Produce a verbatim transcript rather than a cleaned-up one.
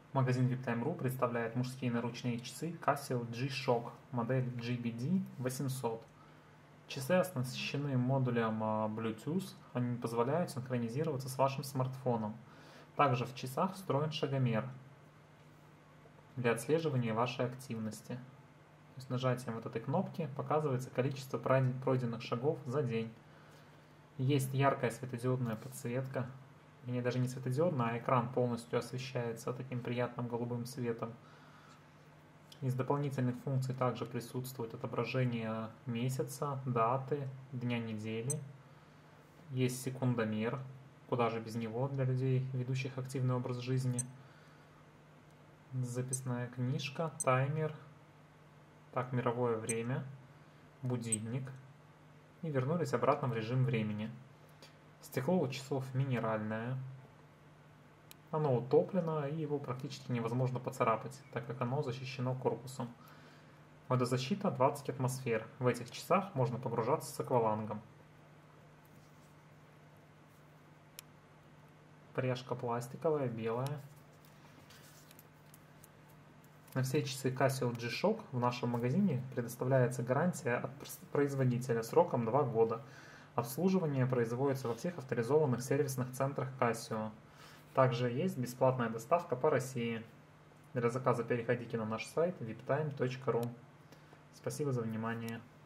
Магазин виптайм точка ру представляет мужские наручные часы Casio G-Shock модель джи би ди восемьсот. Часы оснащены модулем Bluetooth, они позволяют синхронизироваться с вашим смартфоном. Также в часах встроен шагомер для отслеживания вашей активности. То есть нажатием вот этой кнопки показывается количество пройденных шагов за день. Есть яркая светодиодная подсветка. Не даже не светодиодная, а экран полностью освещается таким приятным голубым светом. Из дополнительных функций также присутствует отображение месяца, даты, дня недели. Есть секундомер, куда же без него для людей, ведущих активный образ жизни. Записная книжка, таймер, так, мировое время, будильник. И вернулись обратно в режим времени. Стекло у часов минеральное. Оно утоплено, и его практически невозможно поцарапать, так как оно защищено корпусом. Водозащита двадцать атмосфер. В этих часах можно погружаться с аквалангом. Пряжка пластиковая, белая. На все часы Casio G-Shock в нашем магазине предоставляется гарантия от производителя сроком два года. Обслуживание производится во всех авторизованных сервисных центрах Casio. Также есть бесплатная доставка по России. Для заказа переходите на наш сайт виптайм точка ру. Спасибо за внимание.